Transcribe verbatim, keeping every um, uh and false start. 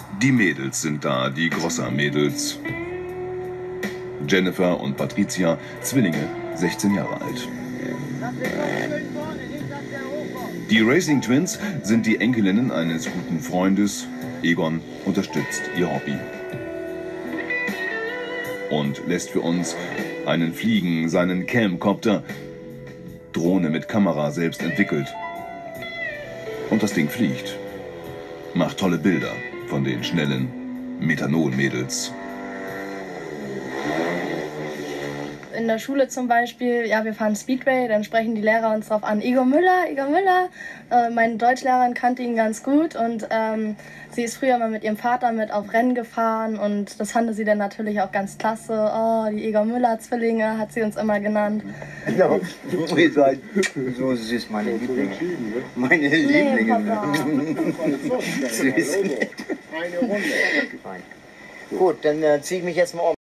Die Mädels sind da, die Grossa-Mädels. Jennifer und Patricia, Zwillinge, sechzehn Jahre alt. Die Racing Twins sind die Enkelinnen eines guten Freundes. Egon unterstützt ihr Hobby und lässt für uns einen fliegen, seinen Camcopter. Drohne mit Kamera selbst entwickelt. Und das Ding fliegt. Macht tolle Bilder von den schnellen Methanol-Mädels. In der Schule zum Beispiel, ja, wir fahren Speedway, dann sprechen die Lehrer uns drauf an. Igor Müller, Igor Müller. Äh, meine Deutschlehrerin kannte ihn ganz gut und ähm, sie ist früher mal mit ihrem Vater mit auf Rennen gefahren und das fand sie dann natürlich auch ganz klasse. Oh, die Igor Müller-Zwillinge hat sie uns immer genannt. Ja, ihr seid so süß, meine Lieblinge. Meine Lieblinge. Nee, süß. Gut, dann äh, ziehe ich mich jetzt mal um.